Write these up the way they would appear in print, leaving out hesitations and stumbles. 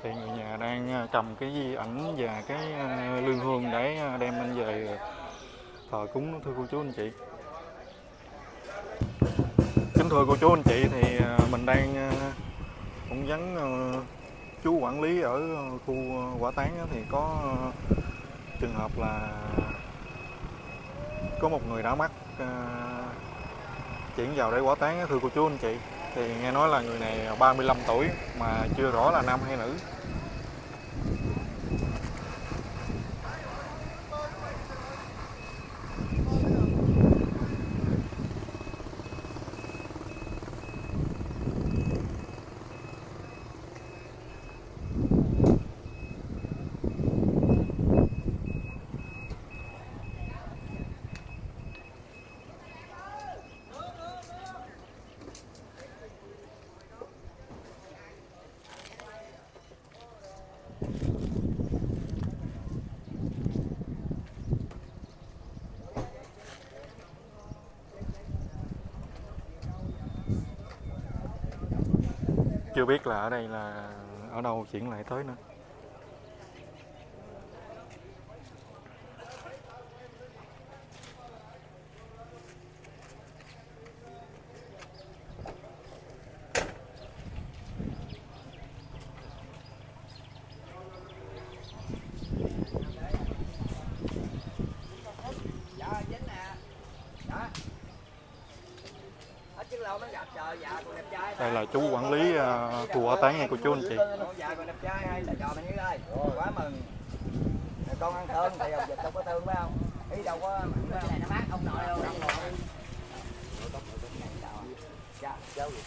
Thì người nhà đang cầm cái di ảnh và cái lương hương để đem anh về thờ cúng, thưa cô chú anh chị. Kính thưa cô chú anh chị, thì mình đang phỏng vấn chú quản lý ở khu hỏa táng. Thì có trường hợp là có một người đã mắc chuyển vào để hỏa táng, thưa cô chú anh chị. Thì nghe nói là người này 35 tuổi mà chưa rõ là nam hay nữ. Chưa biết là ở đây là ở đâu chuyển lại tới nữa. Đây là chú quản lý khu hỏa táng nha cô chú anh chị. Quá mừng. Con ăn thương thì ông dịch đâu có thương phải không? Ý đâu có cái này nó mát ông nội đâu. Dạ, cháu gì?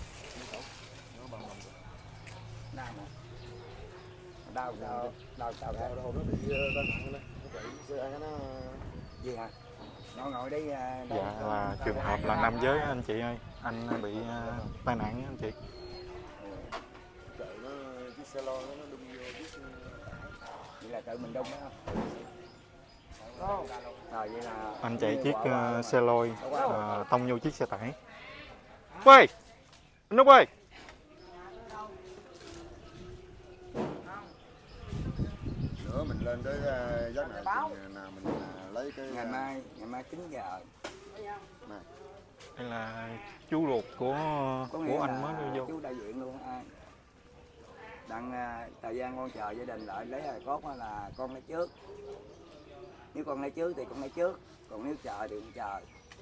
Đau sao? Đau sao thế? Đầu nó bị tai nạn này, nó chạy xe nó gì hả? Ngồi đi. Dạ là trường hợp là nam giới anh chị ơi, anh bị tai nạn anh chị. chạy nó chiếc xe lôi nó đụng vô chiếc. Vậy là tự mình đụng đó không? Rồi vậy là Anh chạy chiếc xe lôi tông vô chiếc xe tải. Ơi, anh Út ơi. Nữa mình lên tới giấc này nào mình lấy cái ngày mai 9 giờ. này. Đây là chú ruột của anh mới đưa vô. Chú đại diện luôn ai. Đặng thời gian con chờ gia đình lại lấy hài cốt là con lấy trước. Nếu con lấy trước thì con lấy trước, còn nếu chờ thì con chờ.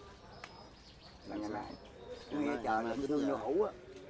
Là ngày mai. Chú nghe chờ là thương vô hũ á.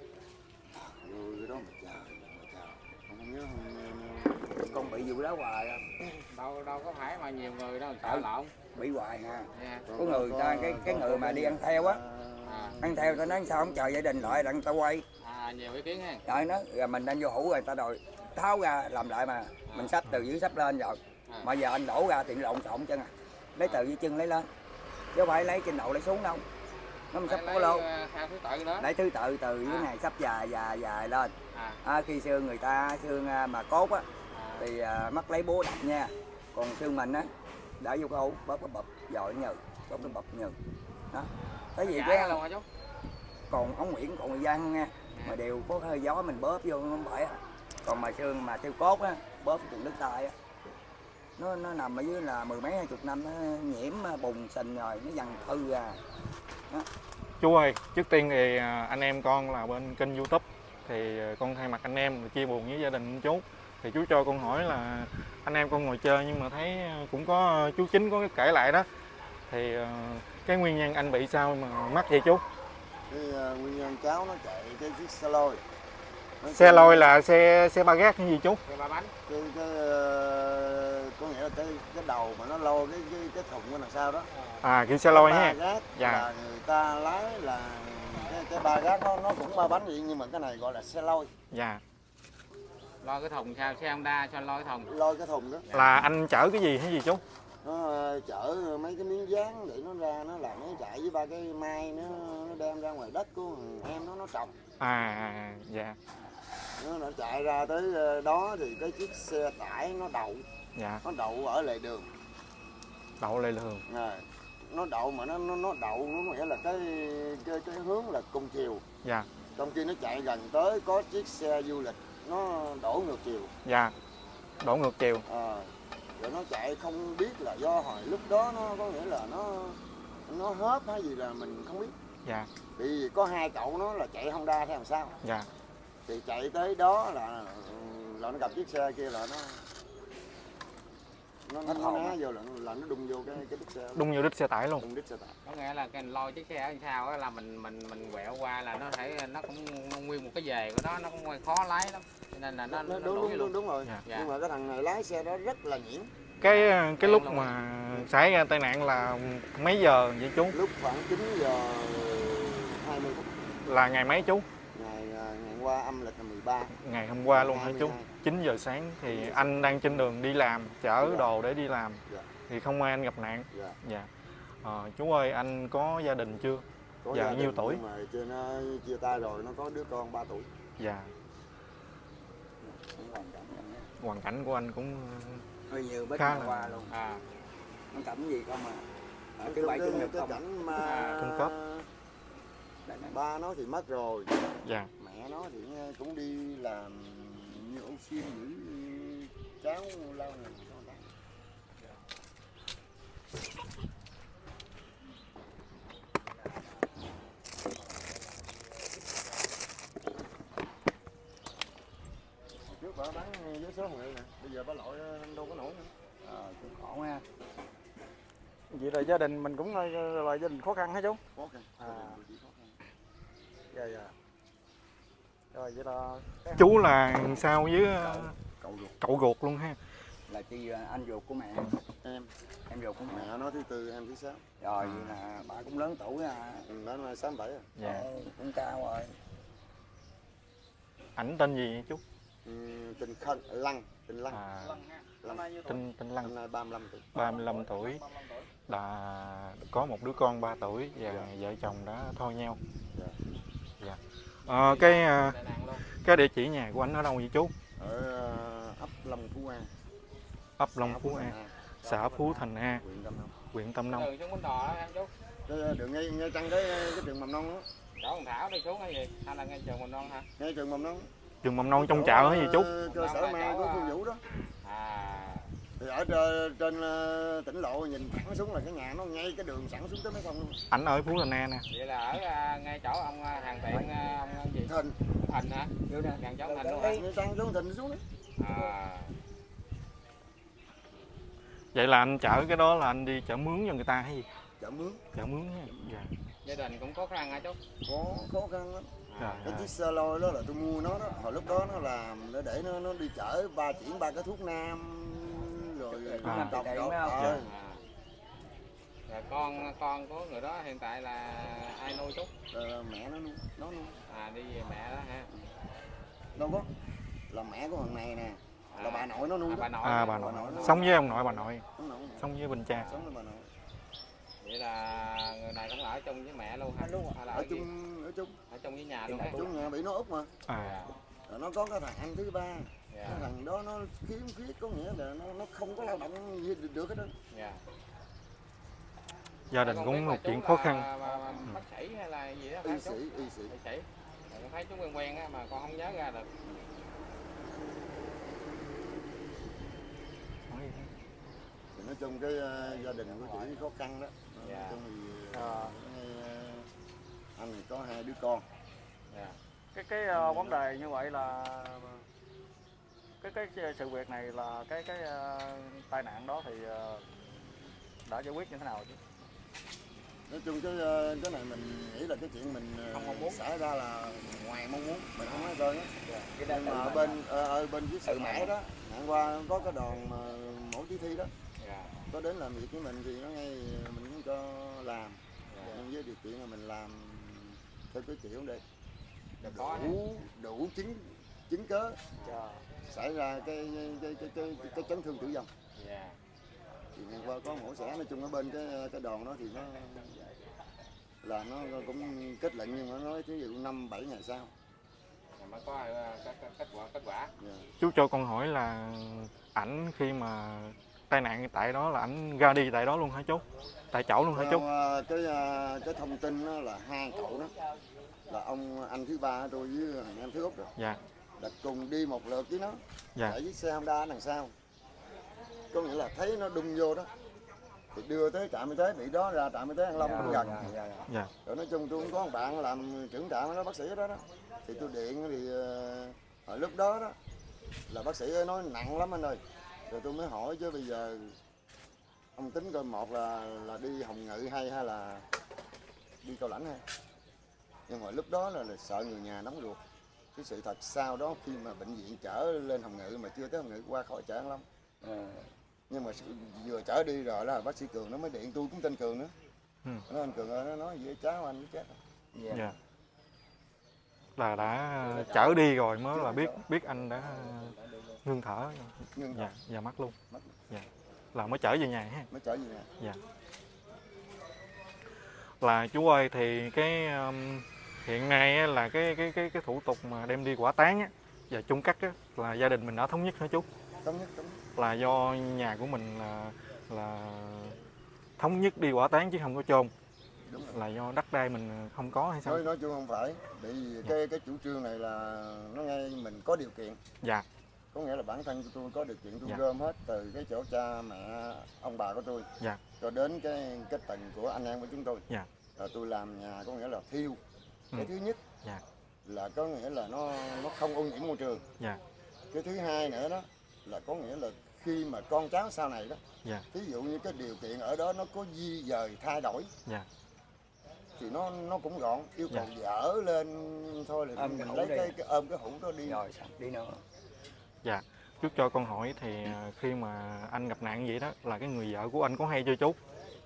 Rồi cái đó mà chờ. Không nhớ Con bị vụ đó hoài á. Đâu có phải mà nhiều người đâu sợ lộn. Bị hoài ha. Yeah. Có người ta cái người mà đi ăn theo á. Ăn theo ta nói sao không chờ gia đình lại đặng ta quay. Nhiều ý kiến ha. Rồi nó rồi mình đang vô hũ rồi ta đòi tháo ra làm lại mà. Mình sắp từ dưới sắp lên rồi. Mà giờ anh đổ ra thì lộn xộn chân à. Lấy từ dưới chân lấy lên. Chứ không phải lấy trên đầu lấy xuống đâu. Nó mình sắp có lô. Lấy thứ tự từ dưới này sắp dài lên. Khi xương người ta xương mà cốt á thì mắc lấy búa đập nha. Còn xương mình á đã vô cái hũ bóp cái bập dội nhừ, bóp cái bập nhừ. Đó. Cái gì cái còn ống nguyễn còn người dân nha. Mà đều có hơi gió mình bóp vô không phải. Còn mà xương mà theo cốt á bóp trường đứt tay á. Nó nằm ở dưới là 10 mấy 20 năm nó nhiễm bùn sình rồi nó dần hư ra. Đó. Chú ơi, trước tiên thì anh em con là bên kênh YouTube, thì con thay mặt anh em chia buồn với gia đình chú. Thì chú cho con hỏi là anh em con ngồi chơi nhưng mà thấy cũng có chú Chính có kể lại đó. Thì cái nguyên nhân anh bị sao mà mắc vậy chú? cái nguyên nhân cháu nó chạy cái chiếc xe lôi. Xe lôi là xe ba gác cái gì chú? Xe ba bánh. Có nghĩa là cái đầu mà nó lôi cái thùng cái đằng sau đó. Kiểu xe lôi ha. Dạ. Là người ta lái là cái ba gác nó cũng ba bánh vậy nhưng mà cái này gọi là xe lôi. Dạ. Lôi cái thùng sao? Xe Honda cho lôi cái thùng. Lôi cái thùng đó. Là anh chở cái gì hay gì chú? Nó chở mấy cái miếng dán để nó ra nó làm nó chạy với ba cái mai nó đem ra ngoài đất của em nó trồng. Dạ. Nó chạy ra tới đó thì cái chiếc xe tải nó đậu. Dạ. Nó đậu ở lề đường. Đậu lề đường. Nó đậu mà nó đậu nó nghĩa là cái hướng là cùng chiều. Dạ. Trong khi nó chạy gần tới có chiếc xe du lịch nó đổ ngược chiều. Dạ, đổ ngược chiều. Rồi nó chạy không biết là do hồi lúc đó nó có nghĩa là nó hớp hay gì là mình không biết. Dạ. Thì có hai cậu nó là chạy Honda theo làm sao. Dạ. Thì chạy tới đó là nó gặp chiếc xe kia là nó né vô là nó đụng vô cái đít xe. Đụng vô đít xe tải luôn. Đụng đít xe tải. Có nghĩa là cái lôi chiếc xe ở sau á là mình quẹo qua là nó thể nó cũng nguyên một cái về của nó cũng khó lái lắm. Cho nên là nó đúng rồi. Dạ. Nhưng mà cái thằng này lái xe đó rất là nhuyễn. Cái lúc mà xảy ra tai nạn là mấy giờ vậy chú? Lúc khoảng 9 giờ 20 phút. Là ngày mấy chú? Ngày qua âm lịch là 13. Ngày hôm qua luôn hả chú? 22. 9 giờ sáng thì anh đang trên đường đi làm, chở đồ để đi làm. Dạ. Thì không may anh gặp nạn. Dạ. Dạ. Chú ơi, anh có gia đình chưa? Có Dạ, nhiêu tuổi? Nhưng mà nó chia tay rồi, nó có đứa con 3 tuổi. Dạ. Hoàn cảnh của anh cũng hơi nhiều bếp khá là qua luôn. Nó cảnh gì không à? Ở cái bãi Trung Nhật không? Cảnh mà Trung cấp. ba nó thì mất rồi. Dạ. Mẹ nó thì cũng đi làm như ô xin giữ cháu lâu rồi. Trước bà bán với số 10 nè, bây giờ bà lội đâu có nổi nữa. Cũng khổ ha. Vậy là gia đình mình cũng là gia đình khó khăn hả chú? Khó khăn. Dạ. Rồi vậy là Chú là sao với cậu ruột luôn ha? Là chị anh ruột của mẹ. Em ruột của mẹ. Mẹ nó thứ tư, em thứ sáu. Rồi vậy là bà cũng lớn tuổi à. Nó là 67 rồi. Dạ. Cũng cao rồi. Ảnh tên gì vậy chú? Tên Lăng. Tên Lăng. Tên Lăng. Năm nay 35 tuổi. 35 tuổi. Là có một đứa con 3 tuổi và vợ chồng đã thôi nhau. Dạ. Cái địa chỉ nhà của anh ở đâu vậy chú? Ở ấp Long Phú A. Ấp Long Phú A, xã Phú Thành A, huyện Tam Nông. Đường xuống Bến Đò đó em chú. Cái đường ngay chân cái trường mầm non đó. Chỗ Hồng Thảo đi xuống cái gì? Hay là ngay trường mầm non hả? Ngay trường mầm non. Trường mầm non trong chợ hả gì chú? Cơ sở ma của Phương Vũ đó. Thì ở trên tỉnh lộ nhìn thẳng xuống là cái nhà nó ngay cái đường sẵn xuống tới mấy phòng luôn. Ảnh ở Phú Thành A nè. Vậy là ở ngay chỗ ông hàng tiện ông gì? Thành. Thành hả? Gần chỗ Thành luôn hả? Ngay sang chỗ Thành xuống đó. Vậy là anh chở cái đó là anh đi chở mướn cho người ta hay gì? Chợ mướn. Chở mướn nha. Dạ. Gia đình cũng khó khăn hả chú? Khó khăn lắm. Trời Cái ơi. chiếc xe lôi đó là tôi mua nó đó. Hồi lúc đó nó làm để nó đi chở chuyển ba cái thuốc nam rồi độc Dạ. Rồi con của người đó hiện tại là ai nuôi chú? Mẹ nó nuôi. Đi về mẹ đó ha. Đâu có. Là mẹ của thằng này nè. Là bà nội nó nuôi đó. Bà nội. Sống với ông nội bà nội. Sống với bên cha. Sống với bà nội. Vậy là người này cũng ở chung với mẹ luôn hả? Hay là Ở chung với nhà luôn á. Chung nhà bị nó úp mà. Rồi nó có cái thằng anh thứ ba. Cái thằng đó nó khiếm khuyết, có nghĩa là nó không có lao động gì được hết đó. Gia đình cũng một chuyện khó khăn. Bác sĩ hay là gì đó Y phải sĩ. con thấy chú quen á mà con không nhớ ra được. Thì nói chung cái gia đình của chị khó khăn đó. Nói chung thì anh này có 2 đứa con. cái vấn đề như vậy là cái sự việc này là cái tai nạn đó thì đã giải quyết như thế nào chứ? Nói chung cái này mình nghĩ là cái chuyện mình Không mong muốn. xảy ra là ngoài mong muốn, mình không nói rơi á. Nhưng mà ở bên dưới sự mãi đó, ngày qua có cái đoàn mẫu chỉ thi đó, có đến làm việc với mình thì nó ngay mình cũng cho làm, nhưng với điều kiện là mình làm theo cái kiểu để đủ chứng cớ xảy ra cái chấn thương tử vong. Thì ngày qua có mổ xẻ, nói chung ở bên cái đoàn đó thì nó cũng kết luận, nhưng mà nói thí dụ 5-7 ngày sau mới có kết quả. Chú cho con hỏi là ảnh khi mà tai nạn tại đó là ảnh ra đi tại đó luôn hả chú? Tại chỗ luôn hả chú? Cái thông tin đó là 2 cậu đó là anh thứ ba tôi với em thứ út rồi. Dạ. là cùng đi một lượt với nó. Dạ. Chạy với xe Honda ở đằng sau, có nghĩa là thấy nó đung vô đó thì đưa tới trạm y tế, bị đó ra trạm y tế An Long cũng gần. Dạ. Rồi nói chung tôi cũng có một bạn làm trưởng trạm đó, bác sĩ đó, thì tôi điện thì hồi lúc đó đó là bác sĩ nói nặng lắm anh ơi. Rồi tôi mới hỏi chứ bây giờ ông tính coi, một là đi Hồng Ngự hay là đi Cao Lãnh hay. Nhưng hồi lúc đó là sợ người nhà nóng ruột. Cái sự thật sau đó khi mà bệnh viện chở lên Hồng Ngự mà chưa tới Hồng Ngự qua khỏi chợ An Long. Nhưng mà vừa chở đi rồi là bác sĩ Cường nó mới điện, tôi cũng tên Cường nữa. Nó anh Cường ơi, nó nói với cháu anh chết rồi. Dạ. Là đã chở đi rồi mới là biết anh đã ngưng thở. Dạ, và mất luôn. Dạ. Là mới chở về nhà ha. Mới chở về nhà. Dạ. Là chú ơi, thì cái hiện nay á, là cái thủ tục mà đem đi hỏa táng á và chôn cất á là gia đình mình đã thống nhất hả chú? Thống nhất. Là do nhà của mình là thống nhất đi hỏa táng chứ không có chôn. Đúng rồi. Là do đất đai mình không có hay sao? Nói chung không phải, bởi vì cái chủ trương này là nó ngay mình có điều kiện. Dạ. Có nghĩa là bản thân của tôi có điều kiện, tôi Dạ. gom hết từ cái chỗ cha mẹ ông bà của tôi. Dạ. Cho đến cái tầng của anh em của chúng tôi. Dạ. Rồi tôi làm nhà, có nghĩa là thiêu. Cái thứ nhất Dạ. là có nghĩa là nó không ô nhiễm môi trường. Dạ. Cái thứ hai nữa đó là có nghĩa là khi mà con cháu sau này đó, Dạ. ví dụ như cái điều kiện ở đó nó có di dời thay đổi, Dạ. thì nó cũng gọn, yêu cầu Dạ. dỡ lên thôi là Ôm mình cái lấy hũ đi. cái ôm cái hũ đó đi. Rồi sẵn đi nữa. Dạ. Chú cho con hỏi thì khi mà anh gặp nạn vậy đó là cái người vợ của anh có hay chưa chú?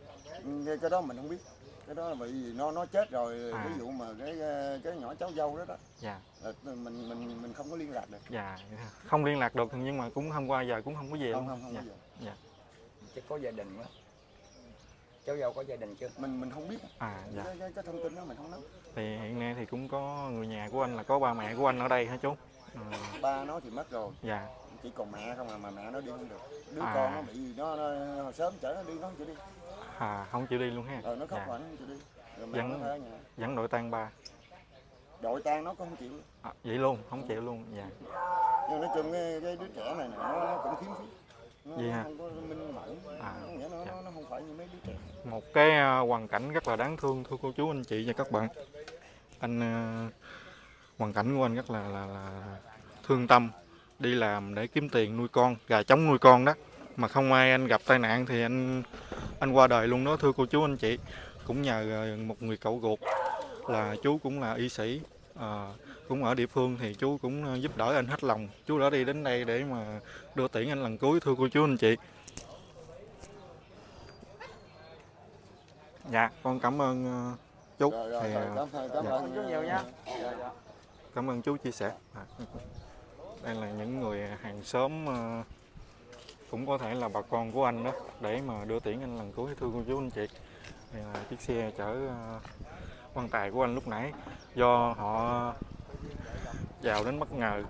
Cái đó mình không biết. Cái đó là bởi vì nó chết rồi. À. Ví dụ mà cái nhỏ cháu dâu đó Dạ. là mình không có liên lạc được. Dạ. Không liên lạc được nhưng mà cũng hôm qua giờ cũng không có về luôn. Không Dạ. bao giờ. Dạ. Chứ có gia đình quá. Cháu dâu có gia đình chưa? Mình không biết. À dạ. Cái thông tin đó mình không nắm. Thì hiện nay thì cũng có người nhà của anh là có ba mẹ của anh ở đây hả chú? Ba nó thì mất rồi. Dạ. Chỉ còn mẹ không mà mẹ nó đi không được. Đứa À. con nó bị nó sớm chở nó đi, nó không chịu đi. À, không chịu đi luôn ha. Nó khóc Dạ. mà nó không chịu đi. Rồi mẹ Vẫn- nó phải ở nhà. Vẫn đội tang ba. Đội tang nó cũng không chịu. À, vậy luôn, không chịu luôn. Dạ. Nhưng nói chung cái đứa trẻ này nó cũng khiếm khuyết. Nó Vậy hả? không có minh mẫn. À, Nó không phải như mấy đứa trẻ. Một cái hoàn cảnh rất là đáng thương thưa cô chú anh chị và các bạn. Anh hoàn cảnh của anh rất là thương tâm, đi làm để kiếm tiền nuôi con, gà trống nuôi con đó, mà không may anh gặp tai nạn thì anh qua đời luôn đó thưa cô chú anh chị. Cũng nhờ một người cậu ruột là chú cũng là y sĩ, cũng ở địa phương thì chú cũng giúp đỡ anh hết lòng. Chú đã đi đến đây để mà đưa tiễn anh lần cuối thưa cô chú anh chị. Dạ, con cảm ơn chú. Rồi, Thì, cảm dạ. ơn Chú nhiều nha. Cảm ơn chú chia sẻ. Đây là những người hàng xóm, cũng có thể là bà con của anh đó, để mà đưa tiễn anh lần cuối thưa cô chú anh chị. Đây là chiếc xe chở quan tài của anh lúc nãy, do họ vào đến bất ngờ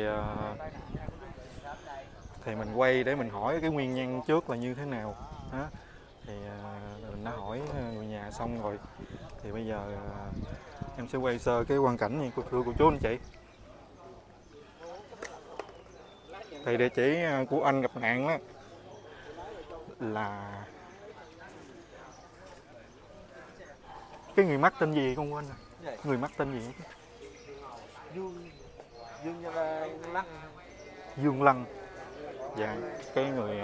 thì mình quay để mình hỏi cái nguyên nhân trước là như thế nào đó. Thì mình đã hỏi người nhà xong rồi thì bây giờ em sẽ quay sơ cái quang cảnh như thưa cô chú anh chị. Thì địa chỉ của anh gặp nạn đó là cái người mắc tên gì con quên rồi. Người mắc tên gì? Dương Lăng. Dương Lăng. Dạ, cái người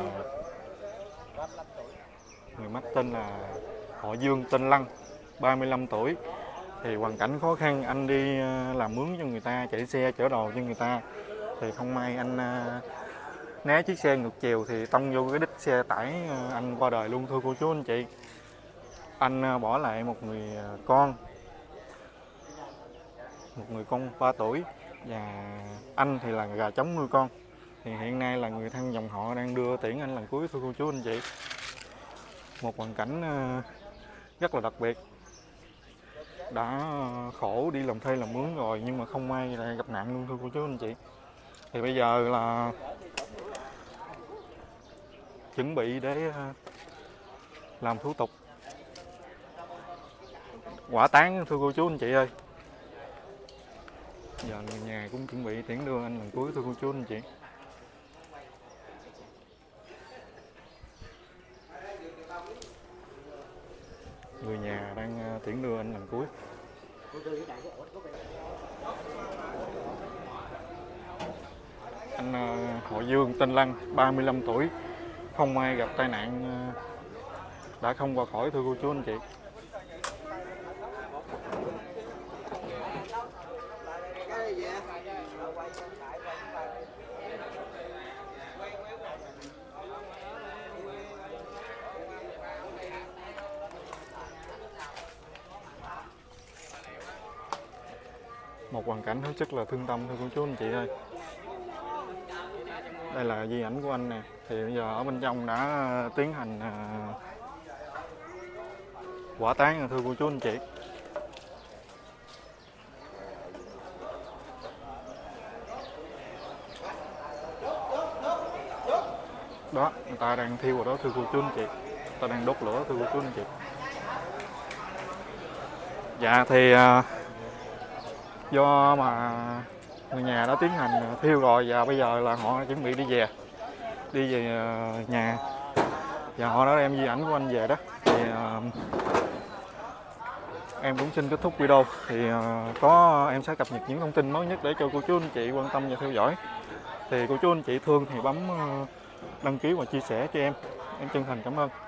mắc tên là họ Dương, tên Lăng, 35 tuổi. Thì hoàn cảnh khó khăn, anh đi làm mướn cho người ta, chạy xe chở đồ cho người ta. Thì không may anh né chiếc xe ngược chiều thì tông vô cái đít xe tải, anh qua đời luôn thưa cô chú anh chị. Anh bỏ lại một người con 3 tuổi và anh thì là gà trống nuôi con. Thì hiện nay là người thân dòng họ đang đưa tiễn anh lần cuối thưa cô chú anh chị. Một hoàn cảnh rất là đặc biệt. Đã khổ đi làm thuê làm mướn rồi nhưng mà không may lại gặp nạn luôn thưa cô chú anh chị. Thì bây giờ là chuẩn bị để làm thủ tục hỏa táng thưa cô chú anh chị ơi. Giờ người nhà cũng chuẩn bị tiễn đưa anh lần cuối thưa cô chú anh chị. Người nhà đang tiễn đưa anh lần cuối. Anh họ Dương tên Lăng, 35 tuổi, không may gặp tai nạn, đã không qua khỏi thưa cô chú anh chị. Một hoàn cảnh hết sức là thương tâm thưa cô chú anh chị ơi. Đây là di ảnh của anh nè. Thì bây giờ ở bên trong đã tiến hành hỏa táng rồi thưa cô chú anh chị. Đó, người ta đang thiêu vào đó thưa cô chú anh chị. Người ta đang đốt lửa thưa cô chú anh chị. Dạ thì do mà người nhà đã tiến hành thiêu rồi và bây giờ là họ chuẩn bị đi về nhà, và họ đã đem di ảnh của anh về đó. Thì em cũng xin kết thúc video. Thì em sẽ cập nhật những thông tin mới nhất để cho cô chú anh chị quan tâm và theo dõi. Thì cô chú anh chị thương thì bấm đăng ký và chia sẻ cho em chân thành cảm ơn.